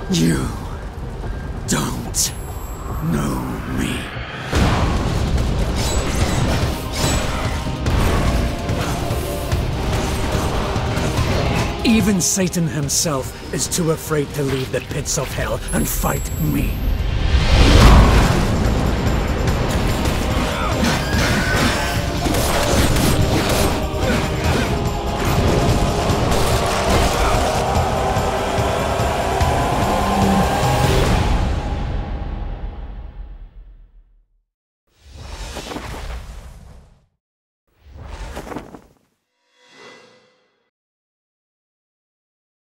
You don't know me. Even Satan himself is too afraid to leave the pits of hell and fight me.